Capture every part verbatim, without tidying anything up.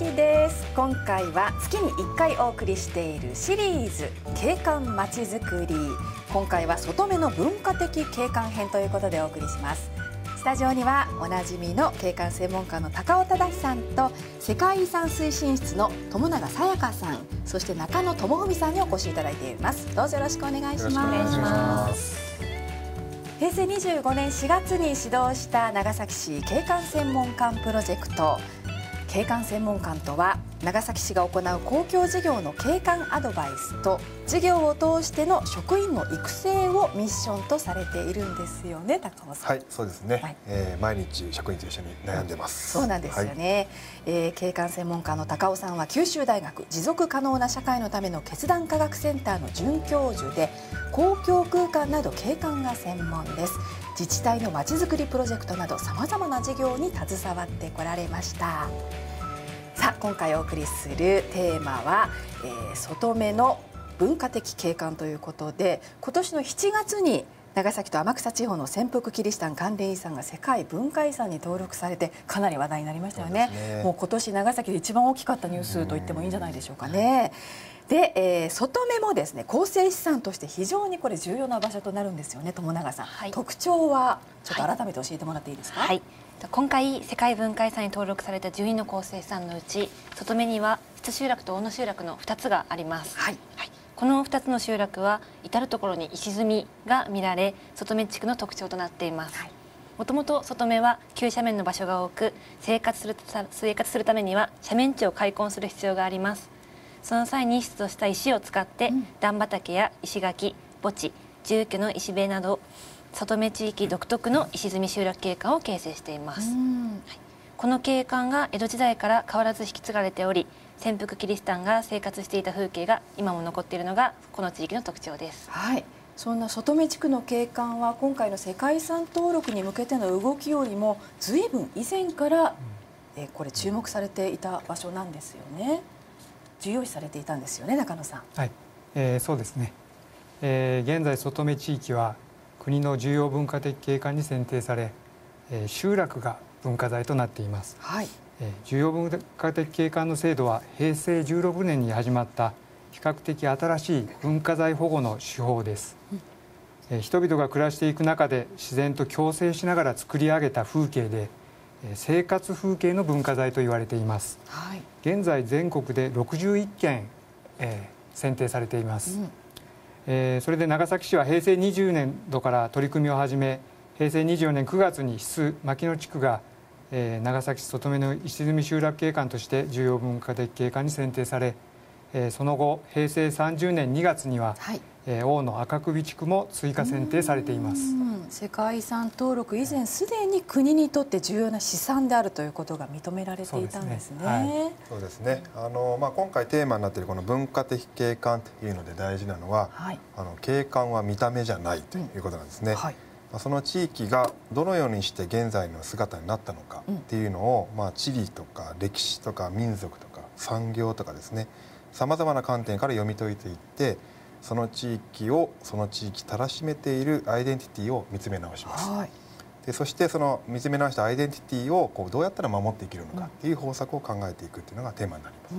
きです。今回は月にいっかいお送りしているシリーズ景観まちづくり。今回は外目の文化的景観編ということでお送りします。スタジオにはおなじみの景観専門家の高尾忠さんと世界遺産推進室の友永さやかさん、そして中野智文さんにお越しいただいています。どうぞよろしくお願いします。へいせいにじゅうごねんしがつに始動した長崎市景観専門館プロジェクト。景観専門館とは長崎市が行う公共事業の景観アドバイスと事業を通しての職員の育成をミッションとされているんですよね、高尾さん。 はい、そうですね、はい、えー、毎日職員と一緒に悩んでます。 そうなんですよね、はい、えー、景観専門家の高尾さんは九州大学持続可能な社会のための決断科学センターの准教授で公共空間など景観が専門です。自治体のまちづくりプロジェクトなどさまざまな事業に携わってこられました。さあ、今回お送りするテーマは、えー、外目の文化的景観ということで、今年のしちがつに長崎と天草地方の潜伏キリシタン関連遺産が世界文化遺産に登録されてかなり話題になりましたよね。ね、もう今年長崎で一番大きかったニュースと言ってもいいんじゃないでしょうかね。で、えー、外目もですね、構成資産として非常にこれ重要な場所となるんですよね、友永さん。はい、特徴はちょっと改めて教えてもらっていいですか。はい、 今回世界文化遺産に登録されたじゅうにの構成資産のうち、外目には津集落と大野集落のふたつがあります。はい、はい、このふたつの集落は至る所に石積みが見られ、外目地区の特徴となっています。はい、もともと外目は急斜面の場所が多く、生活する生活するためには斜面地を開墾する必要があります。その際に出土した石を使って、うん、段畑や石垣、墓地、住居の石塀など外目地域独特の石積み集落景観を形成しています。はい、この景観が江戸時代から変わらず引き継がれており、潜伏キリシタンが生活していた風景が今も残っているのがこの地域の特徴です。 はい、そんな外目地区の景観は今回の世界遺産登録に向けての動きよりもずいぶん以前から、えー、これ注目されていた場所なんですよね。重要視されていたんですよね、中野さん。 はい、えー、そうですね、えー、現在外目地域は国の重要文化的景観に選定され、えー、集落が文化財となっています。はい、えー、重要文化的景観の制度はへいせいじゅうろくねんに始まった比較的新しい文化財保護の手法です。うん、えー、人々が暮らしていく中で自然と共生しながら作り上げた風景で、生活風景の文化財と言われています。はい、現在全国でろくじゅういっけん、えー、選定されています。うん、えー、それで長崎市はへいせいにじゅうねんどから取り組みを始め、へいせいにじゅうよねんくがつに須牧野地区が、えー、長崎市外目の石積み集落景観として重要文化的景観に選定され、えー、その後へいせいさんじゅうねんにがつには、はい、えー、大野赤首地区も追加選定されています。 世界遺産登録以前すでに国にとって重要な資産であるということが認められていたんですね。 そうですね。あのまあ今回テーマになっているこの文化的景観というので大事なのは、はい、あの景観は見た目じゃないということなんですね。うん、はい、その地域がどのようにして現在の姿になったのかっていうのを、うん、まあ地理とか歴史とか民族とか産業とかですね、さまざまな観点から読み解いていって、その地域をその地域たらしめているアイデンティティを見つめ直します。はい、でそしてその見つめ直したアイデンティティをこうどうやったら守っていけるのかっていう方策を考えていくっていうのがテーマになります。うん、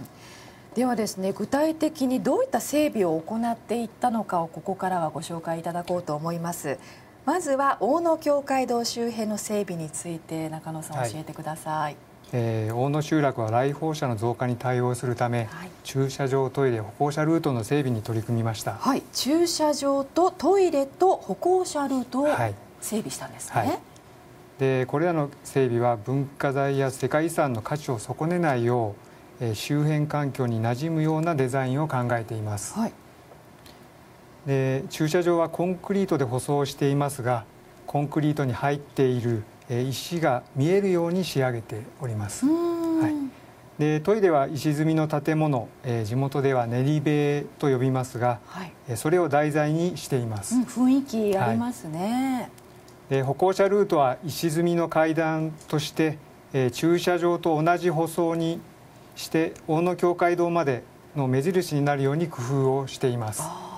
ではですね、具体的にどういった整備を行っていったのかをここからはご紹介いただこうと思います。まずは大野教会堂周辺の整備について中野さん、教えてください。はい、 えー、大野集落は来訪者の増加に対応するため、はい、駐車場、トイレ、歩行者ルートの整備に取り組みました。 はい、駐車場とトイレと歩行者ルートを整備したんですね。はいはい、 でこれらの整備は文化財や世界遺産の価値を損ねないよう、えー、周辺環境に馴染むようなデザインを考えています。はい、で駐車場はコンクリートで舗装していますが、コンクリートに入っている石が見えるように仕上げております。はい、でトイレは石積みの建物、えー、地元では練り塀と呼びますが、はい、それを題材にしています。 うん、雰囲気ありますね。 はい、で歩行者ルートは石積みの階段として、えー、駐車場と同じ舗装にして大野教会堂までの目印になるように工夫をしています。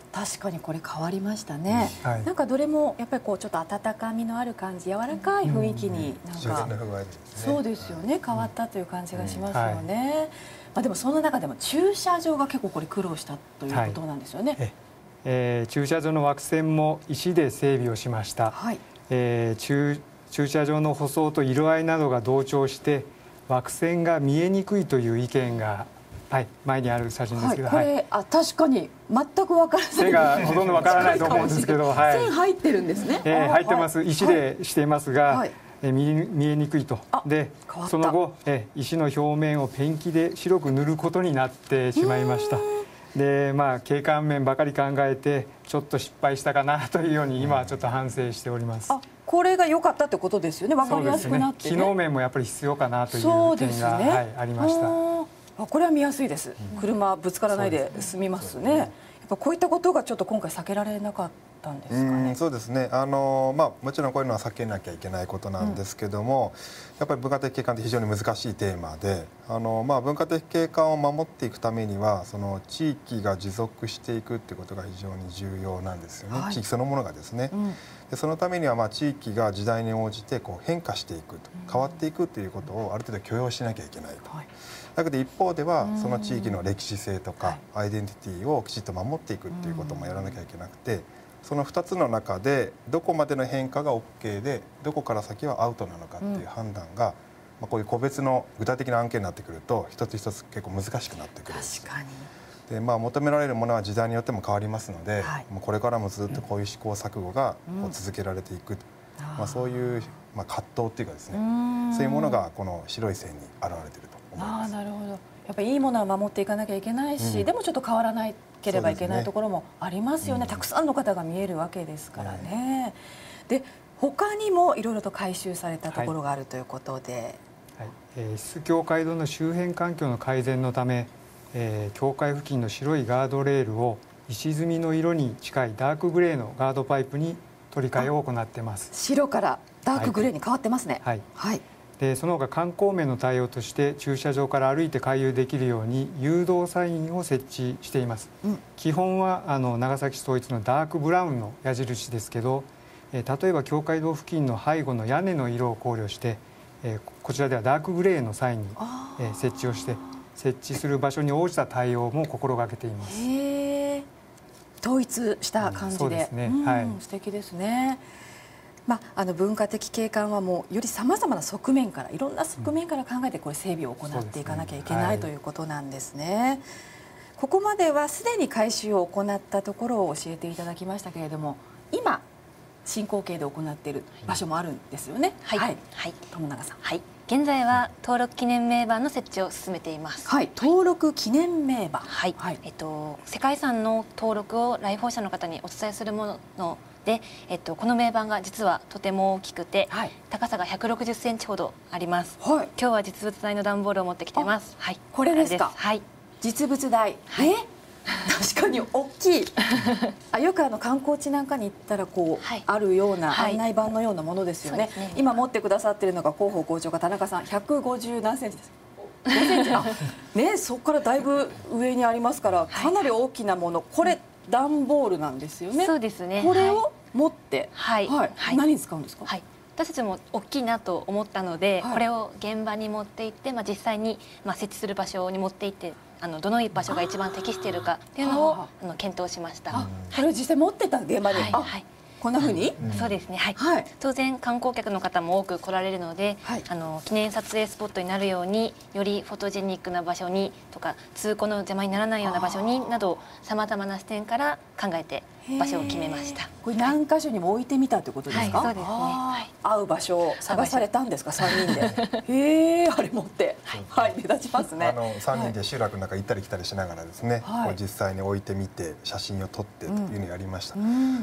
確かにこれ変わりましたね、 はい、 なんかどれもやっぱりこうちょっと温かみのある感じ、柔らかい雰囲気になんか、そうですよね、変わったという感じがしますよね、はい、まあ、でもその中でも駐車場が結構これ苦労したということなんですよね、はい、 えー、駐車場の枠線も石で整備をしました、はい、えー、駐駐車場の舗装と色合いなどが同調して枠線が見えにくいという意見が、はい、前にある写真ですけど、 はい、これ、はい、あ、確かに全く分からない、 線がほとんど分からないと思うんですけど、はい、 線入ってるんですね、 えー、入ってます、石でしていますが、はい、えー、見, 見えにくいと、でその後、えー、石の表面をペンキで白く塗ることになってしまいました。で、まあ、景観面ばかり考えてちょっと失敗したかなというように今はちょっと反省しております。 あ、これが良かったってことですよね、分かりやすくなって、ね、 機能面もやっぱり必要かなという点が、ね、はい、ありました。 あ、これは見やすいです、うん、車ぶつからないで済みますね。やっぱこういったことがちょっと今回避けられなかったんですかね。 うん、そうですね、あの、まあ、もちろんこういうのは避けなきゃいけないことなんですけども、うん、やっぱり文化的景観って非常に難しいテーマで、あの、まあ、文化的景観を守っていくためにはその地域が持続していくっていうことが非常に重要なんですよね、はい、地域そのものがですね、うん、でそのためにはまあ地域が時代に応じてこう変化していくと、変わっていくということをある程度許容しなきゃいけないと。はい、だけど一方ではその地域の歴史性とかアイデンティティをきちっと守っていくっていうこともやらなきゃいけなくて、そのふたつの中でどこまでの変化が オーケー でどこから先はアウトなのかっていう判断が、まあこういう個別の具体的な案件になってくると一つ一つ結構難しくなってくるんですよ。 確かに。 で、まあ、求められるものは時代によっても変わりますので、はい、もうこれからもずっとこういう試行錯誤がこう続けられていく、うん、まあ、そういう、まあ、葛藤っていうかですね、そういうものがこの白い線に現れていると思います。 あ、なるほど。やっぱりいいものは守っていかなきゃいけないし、うん、でもちょっと変わらなければいけないところもありますよね。うん、たくさんの方が見えるわけですからね。うん、で、他にもいろいろと改修されたところがあるということで、はいはい、 えー、出境街道の周辺環境の改善のため、えー、境界付近の白いガードレールを石積みの色に近いダークグレーのガードパイプに取り替えを行っています。 白からダークグレーに変わってますね。 はい、はい、でその他観光面の対応として駐車場から歩いて回遊できるように誘導サインを設置しています。うん、基本はあの長崎市統一のダークブラウンの矢印ですけど、えー、例えば境界道付近の背後の屋根の色を考慮して、えー、こちらではダークグレーのサインに、えー、設置をして設置する場所に応じた対応も心がけています。 へー、統一した感じで、うん、そうですね、うん、はい、素敵ですね。まあ、あの文化的景観はもうよりさまざまな側面からいろんな側面から考えてこれ整備を行っていかなきゃいけない、うん、ね、ということなんですね。ここまではすでに改修を行ったところを教えていただきましたけれども、今進行形で行っている場所もあるんですよね。はい、はい、はい、友永さん。 はい、現在は登録記念名板の設置を進めています。 はい、登録記念名板。 はい、はい、えっと世界遺産の登録を来訪者の方にお伝えするもので、えっとこの名板が実はとても大きくて、はい、高さがひゃくろくじゅっセンチほどあります。はい、今日は実物大の段ボールを持ってきています。はい、 これですか。はい、実物大。はい、え？確かに大きい。あ、よくあの観光地なんかに行ったらこう、はい、あるような案内板のようなものですよね。はい、今持ってくださっているのが広報校長が田中さん、ひゃくごじゅう何センチです。ごセンチ。あ、ね、そこからだいぶ上にありますからかなり大きなもの。これ段ボールなんですよね。 そうですね。 これを持って、 はい、 はいはい、何に使うんですか。 はい、私たちも大きいなと思ったので、はい、これを現場に持って行って、まあ、実際に、まあ、設置する場所に持って行って、あのどの場所が一番適しているかっていうのをあの検討しました。 あ、これを実際持ってた現場に、はい、はい、こんな風に、 うん、そうですね、はい、はい、当然観光客の方も多く来られるので、はい、あの記念撮影スポットになるようによりフォトジェニックな場所にとか通行の邪魔にならないような場所になどさまざまな視点から考えて場所を決めました。 これ何箇所にも置いてみたということですか。 はい、そうですね。はい、 合う場所を探されたんですか、さんにんで。へえ、あれ持って、はい、はい、目立ちますね。 あのさんにんで集落の中行ったり来たりしながらですね、はい、こう実際に置いてみて写真を撮ってというのをやりました。うん、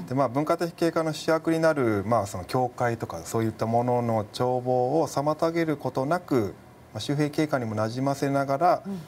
で、まあ文化的景観の主役になるまあその教会とかそういったものの眺望を妨げることなく、まあ、周辺景観にもなじませながら。うん、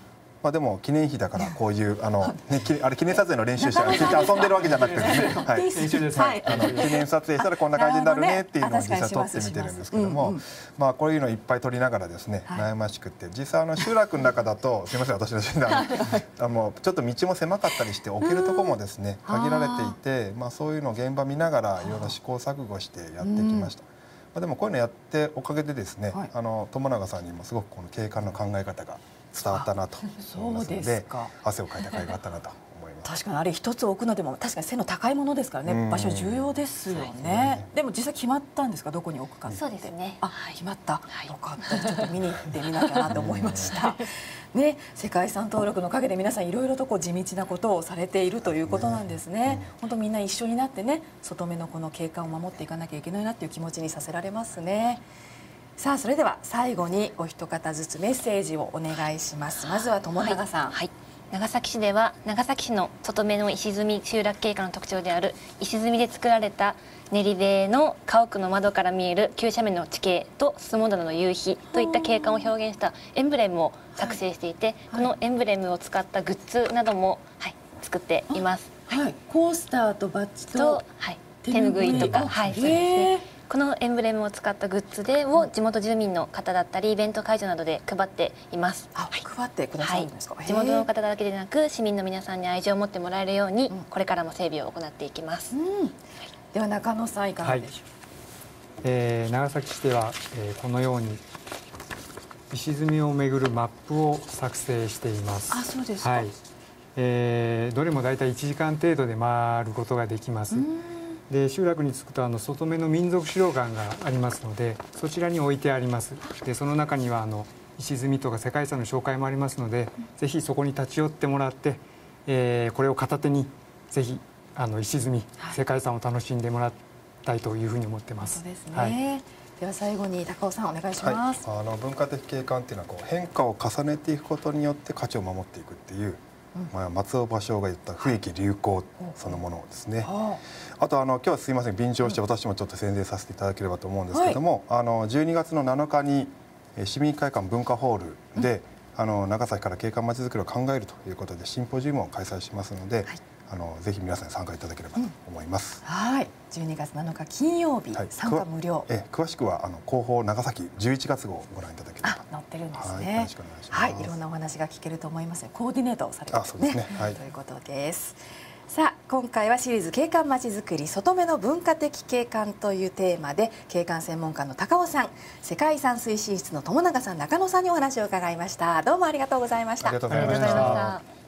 まあでも記念碑だからこういうあのねあれ記念撮影の練習して遊んでるわけじゃなくてですね、はい、練習です。はい、あの記念撮影したらこんな感じになるねっていうのを実際撮ってみてるんですけども、まあこういうのいっぱい撮りながらですね悩ましくて、実際あの集落の中だとすみません私の診断あのちょっと道も狭かったりして置けるところもですね限られていて、まあそういうのを現場見ながらいろいろ試行錯誤してやってきました。まあでもこういうのやっておかげでですね、あの友永さんにもすごくこの景観の考え方が伝わったなと思いますので、汗をかいた甲斐があったなと思います。 確かにあれ一つ置くのでも確かに背の高いものですからね、場所重要ですよね。でも実際決まったんですか、どこに置くかって。 そうですね。 あ、決まった。よかった。ちょっと見に行ってみなきゃなと思いました。ね、世界遺産登録の陰で皆さんいろいろとこう地道なことをされているということなんですね。本当みんな一緒になってね、外目のこの景観を守っていかなきゃいけないなっていう気持ちにさせられますね。さあそれでは最後にお一方ずつメッセージをお願いします。まずは友永さん。はいはい、 長崎市では長崎市の外目の石積み集落景観の特徴である石積みで作られた練り塀の家屋の窓から見える急斜面の地形とスモダの夕日といった景観を表現したエンブレムを作成していて、はい、このエンブレムを使ったグッズなども、はい、作っています。 はい、コースターとバッジと、 はい、手ぬぐいとか、はい、そうですね。このエンブレムを使ったグッズでを地元住民の方だったりイベント会場などで配っています。 あ、配ってくださるんですか。 はい、地元の方だけでなく市民の皆さんに愛情を持ってもらえるように、うん、これからも整備を行っていきます。うん、はい、 では中野さんいかがでしょう。はい、 えー、長崎市では、えー、このように石積みをめぐるマップを作成しています。 あ、そうですか。 はい、えー、どれもだいたいいちじかん程度で回ることができます。で集落に着くとあの外目の民族資料館がありますのでそちらに置いてあります。でその中にはあの石積みとか世界遺産の紹介もありますので、うん、ぜひそこに立ち寄ってもらって、えー、これを片手にぜひあの石積み、はい、世界遺産を楽しんでもらいたいというふうに思ってます。 そうですね。はい、では最後に高尾さんお願いします。 はい、あの文化的景観っていうのはこう変化を重ねていくことによって価値を守っていくっていう、まあ、松尾芭蕉が言った雰囲気流行そのものですね。あとあの今日はすいません便乗して私もちょっと宣伝させていただければと思うんですけれども、はい、あのじゅうにがつのなのかに市民会館文化ホールで、うん、あの長崎から景観まちづくりを考えるということでシンポジウムを開催しますので、はい、あのぜひ皆さん参加いただければと思います。 うん、はい、じゅうにがつなのか金曜日、はい、参加無料。 え詳しくはあの広報長崎じゅういちがつ号をご覧いただければ。 あ、載ってるんですね。 はい、よろしくお願いします。 はい、いろんなお話が聞けると思います。コーディネートをされて、ね、 あ、そうですね。はい、 ということです。さあ今回はシリーズ景観まちづくり外目の文化的景観というテーマで景観専門家の高尾さん、世界遺産推進室の友永さん、中野さんにお話を伺いました。どうもありがとうございました。 ありがとうございました。